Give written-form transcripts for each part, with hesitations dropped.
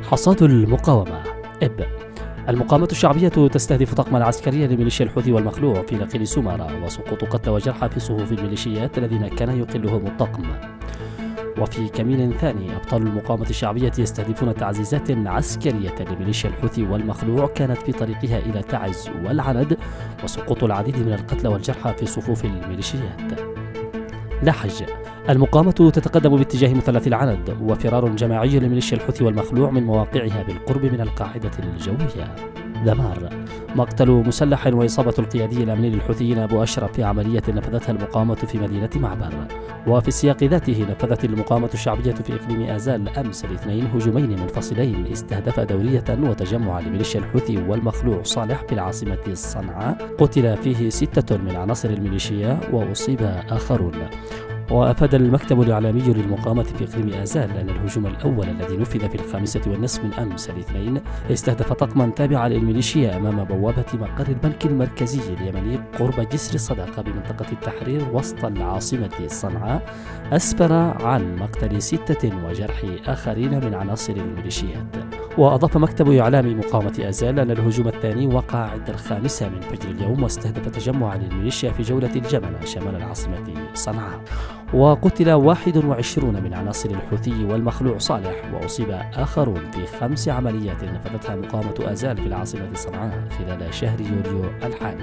حصاد المقاومة. إب المقاومة الشعبية تستهدف طاقما عسكريا لميليشيا الحوثي والمخلوع في نقيل سمارة، وسقوط قتلى وجرحى في صفوف الميليشيات الذين كان يقلهم الطقم. وفي كمين ثاني، أبطال المقاومة الشعبية يستهدفون تعزيزات عسكرية لميليشيا الحوثي والمخلوع كانت في طريقها إلى تعز والعند، وسقوط العديد من القتلى والجرحى في صفوف الميليشيات. لحج المقاومة تتقدم باتجاه مثلث العند، وفرار جماعي لميليشيا الحوثي والمخلوع من مواقعها بالقرب من القاعدة الجوية. دمار مقتل مسلح وإصابة القيادي الأمني للحوثيين أبو أشرف في عملية نفذتها المقاومة في مدينة معبر. وفي السياق ذاته، نفذت المقاومة الشعبية في إقليم آزال أمس الاثنين هجومين منفصلين استهدفا دورية وتجمعا لميليشيا الحوثي والمخلوع صالح في العاصمة صنعاء، قتل فيه 6 من عناصر الميليشيا وأصيب آخرون. وأفاد المكتب الإعلامي للمقاومة في إقليم آزال أن الهجوم الأول الذي نفذ في 5:30 من أمس الاثنين استهدف طقما تابعا للميليشيا أمام بوابة مقر البنك المركزي اليمني قرب جسر الصداقة بمنطقة التحرير وسط العاصمة صنعاء، أسفر عن مقتل 6 وجرح آخرين من عناصر الميليشيات. وأضاف مكتب إعلام مقاومة آزال أن الهجوم الثاني وقع عند 5 من فجر اليوم، واستهدف تجمعا للميليشيا في جولة الجمنة شمال العاصمة صنعاء. وقتل 21 من عناصر الحوثي والمخلوع صالح، وأصيب آخرون في 5 عمليات نفذتها مقاومة آزال في العاصمة صنعاء خلال شهر يوليو الحالي.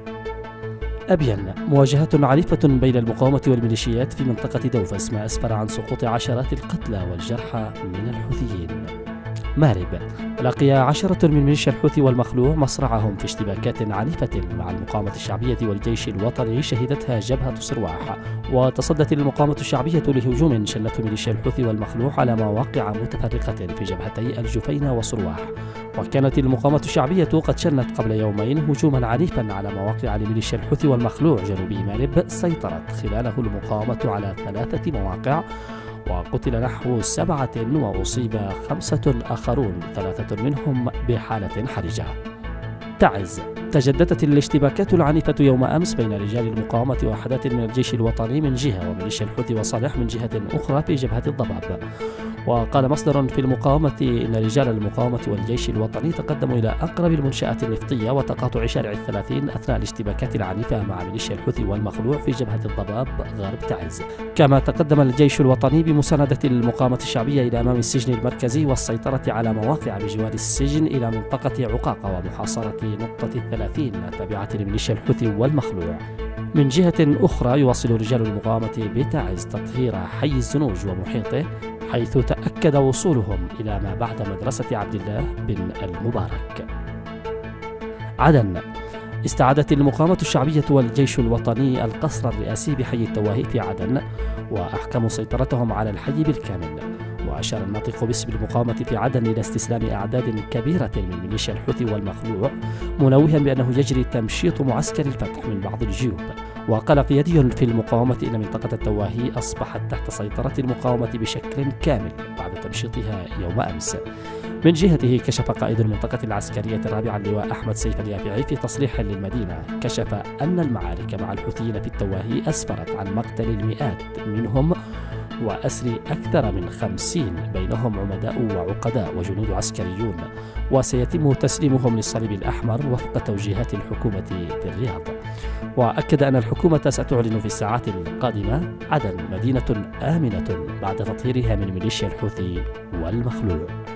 أبين مواجهة عنيفة بين المقاومة والميليشيات في منطقة دوفس، ما أسفر عن سقوط عشرات القتلى والجرحى من الحوثيين. مارب لقي 10 من ميليشيا الحوثي والمخلوع مصرعهم في اشتباكات عنيفة مع المقاومة الشعبية والجيش الوطني شهدتها جبهة صرواح. وتصدت المقاومة الشعبية لهجوم شنته ميليشيا الحوثي والمخلوع على مواقع متفرقة في جبهتي الجفينة وصرواح. وكانت المقاومة الشعبية قد شنت قبل يومين هجوما عنيفا على مواقع لميليشيا الحوثي والمخلوع جنوبي مارب، سيطرت خلاله المقاومة على 3 مواقع، وقتل نحو 7 وأصيب 5 آخرون، 3 منهم بحالة حرجة. تعز تجددت الاشتباكات العنيفة يوم أمس بين رجال المقاومة ووحدات من الجيش الوطني من جهة وميليشيا الحوثي وصالح من جهة أخرى في جبهة الضباب. وقال مصدر في المقاومة إن رجال المقاومة والجيش الوطني تقدموا إلى أقرب المنشآت النفطية وتقاطع شارع 30 أثناء الاشتباكات العنيفة مع ميليشيا الحوثي والمخلوع في جبهة الضباب غرب تعز. كما تقدم الجيش الوطني بمساندة المقاومة الشعبية إلى أمام السجن المركزي والسيطرة على مواقع بجوار السجن إلى منطقة عقاقة ومحاصرة نقطة 30 التابعة لميليشيا الحوثي والمخلوع. من جهة أخرى، يواصل رجال المقاومة بتعز تطهير حي الزنوج ومحيطه، حيث تأكد وصولهم إلى ما بعد مدرسة عبد الله بن المبارك. عدن استعادت المقاومة الشعبية والجيش الوطني القصر الرئاسي بحي التواهي في عدن، وأحكموا سيطرتهم على الحي بالكامل. وأشار الناطق باسم المقاومة في عدن إلى استسلام أعداد كبيرة من ميليشيا الحوثي والمخلوع، منوها بأنه يجري تمشيط معسكر الفتح من بعض الجيوب. وقال قيادي في المقاومة إن منطقة التواهي أصبحت تحت سيطرة المقاومة بشكل كامل بعد تمشيطها يوم أمس. من جهته، كشف قائد المنطقة العسكرية الرابعة اللواء أحمد سيف اليافعي في تصريح للمدينة، كشف أن المعارك مع الحوثيين في التواهي أسفرت عن مقتل المئات منهم وأسر أكثر من 50 بينهم عمداء وعقداء وجنود عسكريون، وسيتم تسليمهم للصليب الأحمر وفق توجيهات الحكومة بالرياض. وأكد أن الحكومة ستعلن في الساعات القادمة عدن مدينة آمنة بعد تطهيرها من ميليشيا الحوثي والمخلوع.